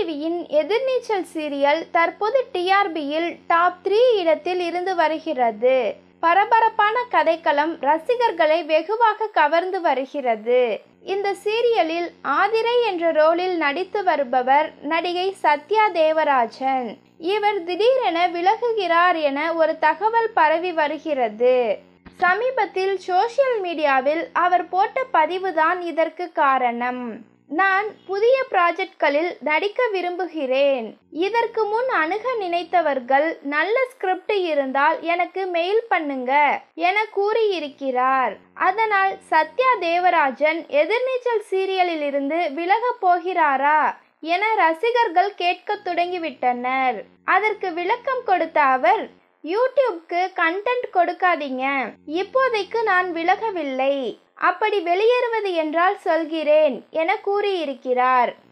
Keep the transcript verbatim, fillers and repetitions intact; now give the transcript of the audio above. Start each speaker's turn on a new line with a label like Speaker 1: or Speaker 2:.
Speaker 1: டிவியின் எதிர்நீச்சல் சீரியல் தற்போது டிஆர்பியில் top three இடத்தில் இருந்து வருகிறது. பரபரப்பான கதைக்களம் ரசிகர்களை வெகுவாக கவர்ந்து வருகிறது. இந்த சீரியலில் ஆதிரை என்ற ரோலில் நடித்து வருபவர் நடிகை சத்யா தேவராஜன். இவர் திடீரென விலகுகிறார் என ஒரு தகவல் பரவி வருகிறது. சமீபத்தில் சோசியல் மீடியாவில் அவர் போட்ட பதிவுதான் இதற்கு காரணம். நான் புதிய ப்ராஜெக்ட்களில் நடிக்க விரும்புகிறேன். இதற்கு முன் அணுக நினைத்தவர்கள் நல்ல ஸ்கிரிப்ட் இருந்தால் எனக்கு மெயில் பண்ணுங்க என கூறியிருக்கிறார். அதனால் சத்யா தேவராஜன் எதிர்நீச்சல் சீரியலில் இருந்து விலக போகிறாரா என ரசிகர்கள் கேட்க தொடங்கிவிட்டனர். அதற்கு விளக்கம் கொடுத்த அவர், யூடியூப்க்கு கண்டென்ட் கொடுக்காதீங்க, இப்போதைக்கு நான் விலகவில்லை, அப்படி வெளியேறுவது என்றால் சொல்கிறேன் என கூறியிருக்கிறார்.